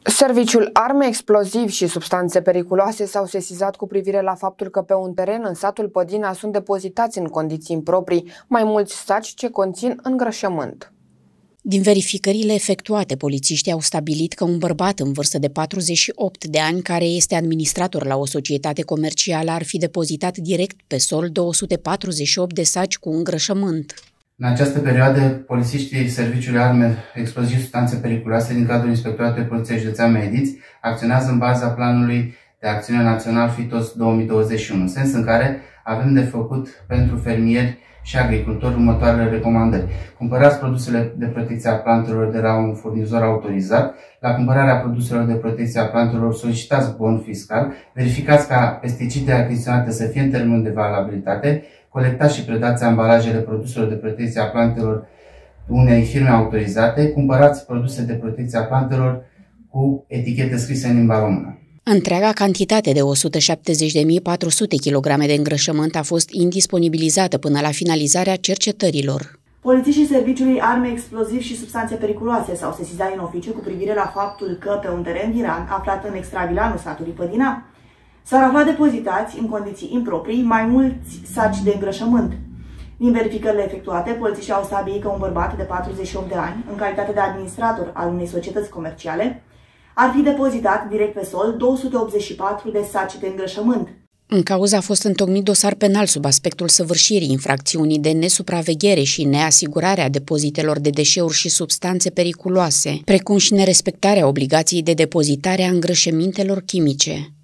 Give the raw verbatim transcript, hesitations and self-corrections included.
Serviciul Arme, Explozivi și Substanțe Periculoase s-au sesizat cu privire la faptul că pe un teren în satul Pădina sunt depozitați în condiții improprii mai mulți saci ce conțin îngrășământ. Din verificările efectuate, polițiștii au stabilit că un bărbat în vârstă de patruzeci și opt de ani, care este administrator la o societate comercială, ar fi depozitat direct pe sol două sute patruzeci și opt de saci cu îngrășământ. În această perioadă, polițiștii Serviciului Arme, Explozivi și Substanțe Periculoase din cadrul Inspectoratului Poliției Județean Mehediți acționează în baza planului de acțiune național FITOS două mii douăzeci și unu, în sens în care avem de făcut pentru fermieri și agricultori următoarele recomandări. Cumpărați produsele de protecție a plantelor de la un furnizor autorizat. La cumpărarea produselor de protecție a plantelor solicitați bon fiscal. Verificați ca pesticidele achiziționate să fie în termen de valabilitate. Colectați și predați ambalajele produselor de protecție a plantelor unei firme autorizate. Cumpărați produse de protecție a plantelor cu etichete scrise în limba română. Întreaga cantitate de o sută șaptezeci de mii patru sute de kilograme de îngrășământ a fost indisponibilizată până la finalizarea cercetărilor. Polițiștii Serviciului Arme, Explozivi și Substanțe Periculoase s-au sesizat în oficiu cu privire la faptul că pe un teren din Iran, aflat în extravilanul satului Pădina, s-au aflat depozitați în condiții improprii mai mulți saci de îngrășământ. Din verificările efectuate, polițiștii au stabilit că un bărbat de patruzeci și opt de ani, în calitate de administrator al unei societăți comerciale, ar fi depozitat direct pe sol două sute optzeci și patru de saci de îngrășământ. În cauză a fost întocmit dosar penal sub aspectul săvârșirii infracțiunii de nesupraveghere și neasigurarea depozitelor de deșeuri și substanțe periculoase, precum și nerespectarea obligației de depozitare a îngrășămintelor chimice.